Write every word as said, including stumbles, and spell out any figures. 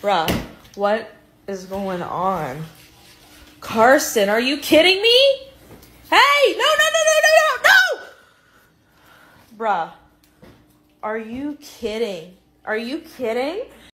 Bruh, what is going on? Carson, are you kidding me? Hey, no, no, no, no, no, no, no! Bruh, are you kidding? Are you kidding?